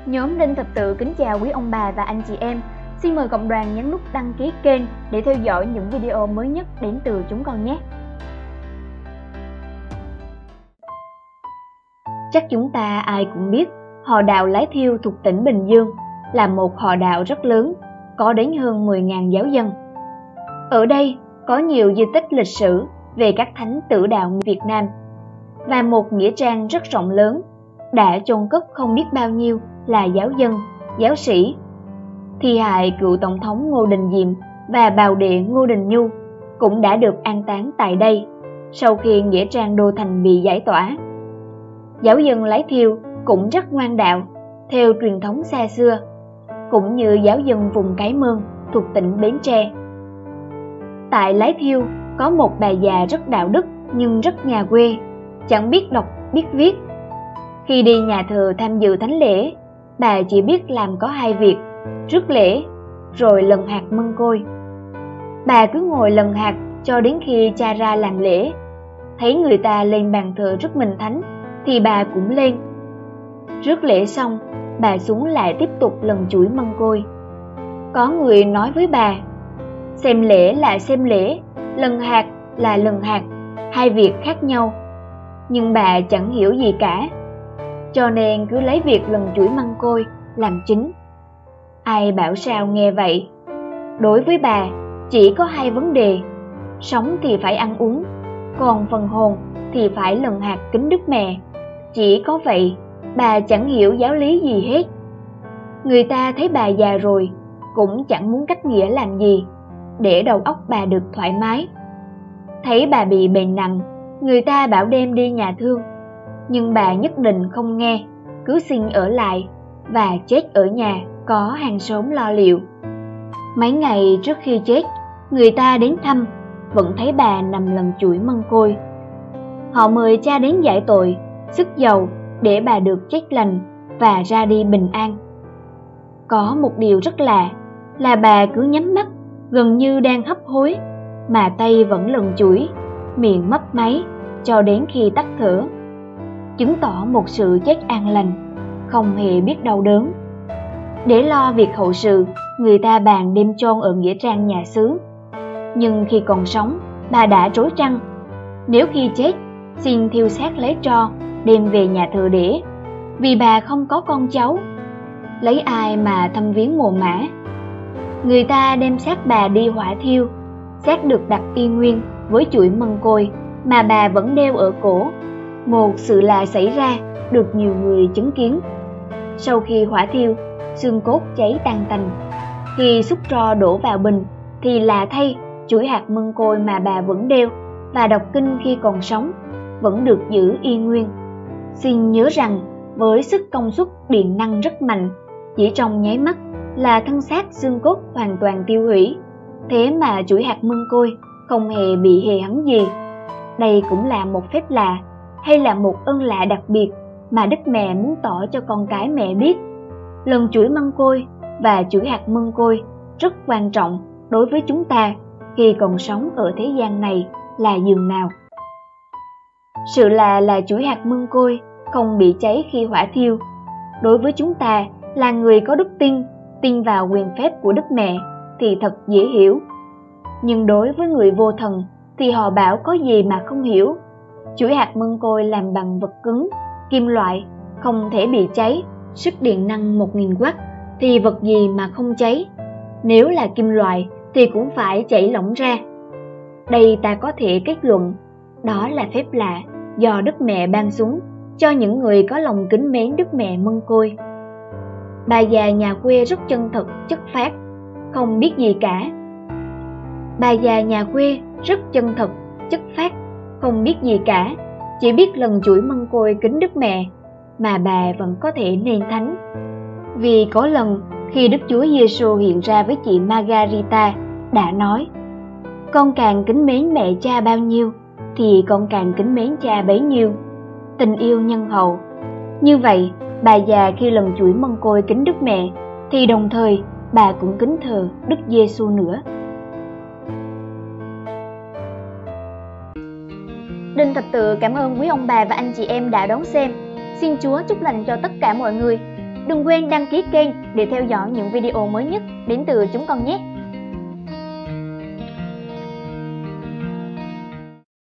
Nhóm Đinh Thập Tự kính chào quý ông bà và anh chị em. Xin mời cộng đoàn nhấn nút đăng ký kênh để theo dõi những video mới nhất đến từ chúng con nhé. Chắc chúng ta ai cũng biết, họ đạo Lái Thiêu thuộc tỉnh Bình Dương là một họ đạo rất lớn, có đến hơn 10.000 giáo dân. Ở đây có nhiều di tích lịch sử về các thánh tử đạo Việt Nam và một nghĩa trang rất rộng lớn đã chôn cất không biết bao nhiêu là giáo dân, giáo sĩ. Thi hài cựu tổng thống Ngô Đình Diệm và bào đệ Ngô Đình Nhu cũng đã được an táng tại đây sau khi nghĩa trang đô thành bị giải tỏa. Giáo dân Lái Thiêu cũng rất ngoan đạo theo truyền thống xa xưa, cũng như giáo dân vùng Cái Mương thuộc tỉnh Bến Tre. Tại Lái Thiêu có một bà già rất đạo đức nhưng rất nhà quê, chẳng biết đọc biết viết. Khi đi nhà thờ tham dự thánh lễ, bà chỉ biết làm có 2 việc: rước lễ rồi lần hạt mân côi. Bà cứ ngồi lần hạt cho đến khi cha ra làm lễ. Thấy người ta lên bàn thờ rước mình thánh thì bà cũng lên. Rước lễ xong, bà xuống lại tiếp tục lần chuỗi mân côi. Có người nói với bà, xem lễ là xem lễ, lần hạt là lần hạt, 2 việc khác nhau. Nhưng bà chẳng hiểu gì cả, cho nên cứ lấy việc lần chuỗi măng côi làm chính. Ai bảo sao nghe vậy? Đối với bà, chỉ có 2 vấn đề: sống thì phải ăn uống, còn phần hồn thì phải lần hạt kính Đức Mẹ. Chỉ có vậy, bà chẳng hiểu giáo lý gì hết. Người ta thấy bà già rồi cũng chẳng muốn cách nghĩa làm gì để đầu óc bà được thoải mái. Thấy bà bị bệnh nặng, người ta bảo đem đi nhà thương, nhưng bà nhất định không nghe, cứ xin ở lại và chết ở nhà có hàng xóm lo liệu. Mấy ngày trước khi chết, người ta đến thăm, vẫn thấy bà nằm lần chuỗi mân côi. Họ mời cha đến giải tội, sức dầu để bà được chết lành và ra đi bình an. Có một điều rất lạ là bà cứ nhắm mắt, gần như đang hấp hối, mà tay vẫn lần chuỗi, miệng mấp máy cho đến khi tắt thở, chứng tỏ một sự chết an lành, không hề biết đau đớn. Để lo việc hậu sự, người ta bàn đem chôn ở nghĩa trang nhà xứ. Nhưng khi còn sống, bà đã rối trăng. Nếu khi chết, xin thiêu xác lấy tro, đem về nhà thờ để, vì bà không có con cháu. Lấy ai mà thăm viếng mồ mả? Người ta đem xác bà đi hỏa thiêu, xác được đặt y nguyên với chuỗi mân côi mà bà vẫn đeo ở cổ. Một sự lạ xảy ra được nhiều người chứng kiến. Sau khi hỏa thiêu, xương cốt cháy tan tành. Khi xúc tro đổ vào bình thì lạ thay, chuỗi hạt mân côi mà bà vẫn đeo và đọc kinh khi còn sống vẫn được giữ y nguyên. Xin nhớ rằng với sức công suất điện năng rất mạnh, chỉ trong nháy mắt là thân xác xương cốt hoàn toàn tiêu hủy. Thế mà chuỗi hạt mân côi không hề bị hề hấn gì. Đây cũng là một phép lạ hay là một ơn lạ đặc biệt mà Đức Mẹ muốn tỏ cho con cái mẹ biết. Lần chuỗi mân côi và chuỗi hạt mân côi rất quan trọng đối với chúng ta khi còn sống ở thế gian này là dường nào. Sự lạ là chuỗi hạt mân côi không bị cháy khi hỏa thiêu. Đối với chúng ta là người có đức tin vào quyền phép của Đức Mẹ thì thật dễ hiểu. Nhưng đối với người vô thần thì họ bảo có gì mà không hiểu. Chuỗi hạt mân côi làm bằng vật cứng, kim loại, không thể bị cháy, sức điện năng 1000W thì vật gì mà không cháy. Nếu là kim loại thì cũng phải chảy lỏng ra. Đây ta có thể kết luận, đó là phép lạ do Đức Mẹ ban xuống cho những người có lòng kính mến Đức Mẹ mân côi. Bà già nhà quê rất chân thật, chất phác, không biết gì cả. Bà già nhà quê rất chân thật, chất phác, không biết gì cả, chỉ biết lần chuỗi mân côi kính Đức Mẹ mà bà vẫn có thể nên thánh. Vì có lần khi Đức Chúa Giêsu hiện ra với chị Margarita đã nói: con càng kính mến mẹ cha bao nhiêu thì con càng kính mến cha bấy nhiêu. Tình yêu nhân hậu. Như vậy, bà già khi lần chuỗi mân côi kính Đức Mẹ thì đồng thời bà cũng kính thờ Đức Giêsu nữa. Đinh Thập Tự cảm ơn quý ông bà và anh chị em đã đón xem. Xin Chúa chúc lành cho tất cả mọi người. Đừng quên đăng ký kênh để theo dõi những video mới nhất đến từ chúng con nhé!